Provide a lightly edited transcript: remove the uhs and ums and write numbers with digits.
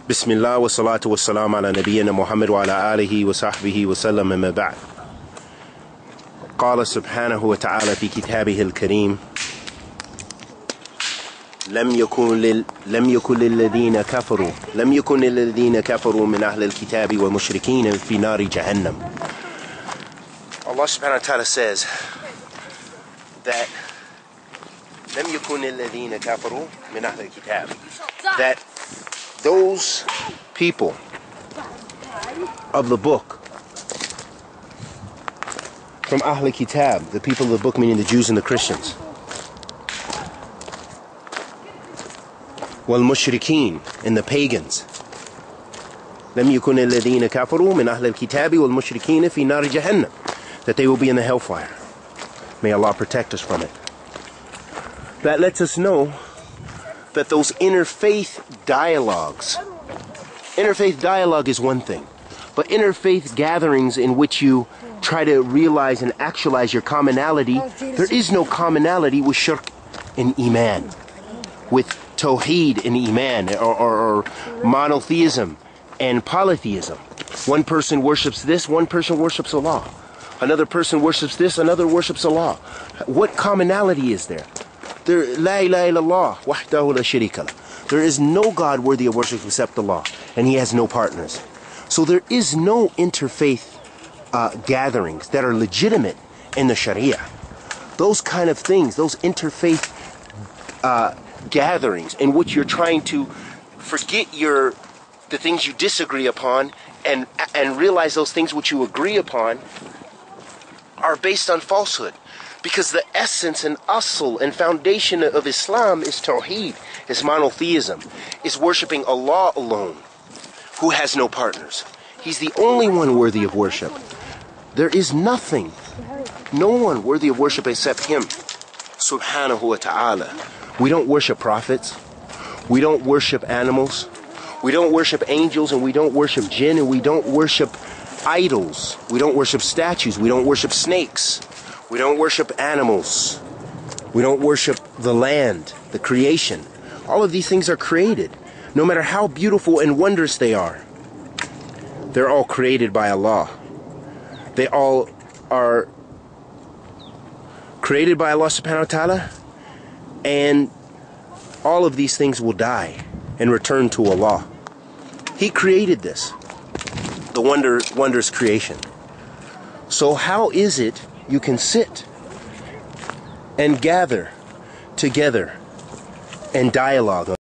بسم الله والصلاة والسلام على نبينا محمد وعلى آله وصحبه وسلم أما بعد. قال سبحانه وتعالى في كتابه الكريم: لم يكن للذين كفروا من أهل الكتاب والمشركين في نار جهنم. Allah subhanahu wa ta'ala says that لم يكن الذين كفروا من أهل الكتاب, that those people of the book from Ahl Kitab, the people of the book meaning the Jews and the Christians, والمشركين and the pagans, لم يكن الذين كفروا من أهل الكتاب والمشركين في نار جهنم, that they will be in the hellfire. May Allah protect us from it. That lets us know that those interfaith dialogue is one thing, but interfaith gatherings in which you try to realize and actualize your commonality, there is no commonality with shirk and iman, with tawheed and iman, or monotheism and polytheism. One person worships this, one person worships Allah. Another person worships this, another worships Allah. What commonality is there? La ilaha illallah wahdahu la sharika lah. There is no God worthy of worship except Allah, and He has no partners. So there is no interfaith gatherings that are legitimate in the Sharia. Those kind of things, those interfaith gatherings in which you're trying to forget the things you disagree upon and realize those things which you agree upon, are based on falsehood. Because the essence and asl and foundation of Islam is tawheed, is monotheism, is worshiping Allah alone, who has no partners. He's the only one worthy of worship. There is nothing, no one worthy of worship except Him, subhanahu wa ta'ala. We don't worship prophets, we don't worship animals, we don't worship angels, and we don't worship jinn, and we don't worship idols, we don't worship statues, we don't worship snakes, we don't worship animals, we don't worship the land, the creation. All of these things are created, no matter how beautiful and wondrous they are. They're all created by Allah. They all are created by Allah subhanahu wa ta'ala, and all of these things will die and return to Allah. He created this, the wondrous creation. So how is it you can sit and gather together and dialogue